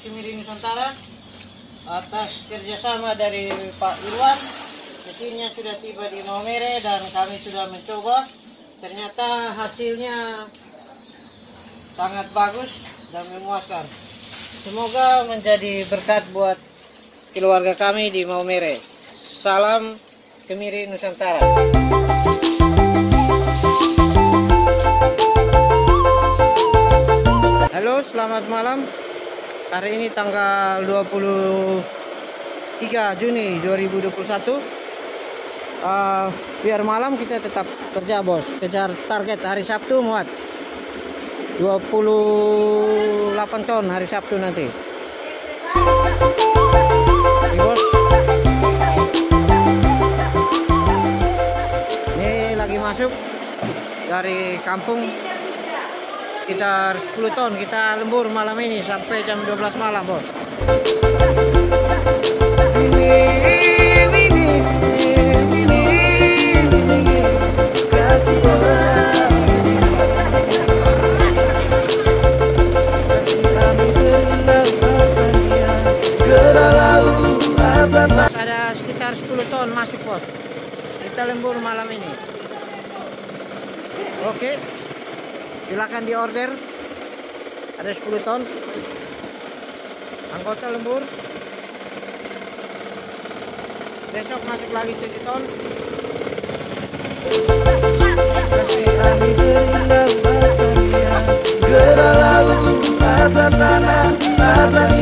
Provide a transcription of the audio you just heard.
Kemiri Nusantara atas kerjasama dari Pak Irwan. Mesinnya sudah tiba di Maumere dan kami sudah mencoba. Ternyata hasilnya sangat bagus dan memuaskan. Semoga menjadi berkat buat keluarga kami di Maumere. Salam Kemiri Nusantara. Halo, selamat malam. Hari ini tanggal 23 Juni 2021. Biar malam kita tetap kerja, bos. Kejar target hari Sabtu muat 28 ton hari Sabtu nanti. Ini, bos. Ini lagi masuk dari kampung sekitar 10 ton. Kita lembur malam ini sampai jam 12 malam, bos. Ada sekitar 10 ton masuk, bos. Kita lembur malam ini. Oke, silakan di order. Ada 10 ton anggota lembur. Besok masuk lagi 7 ton. Kasih kami berilah gerak laut, tanah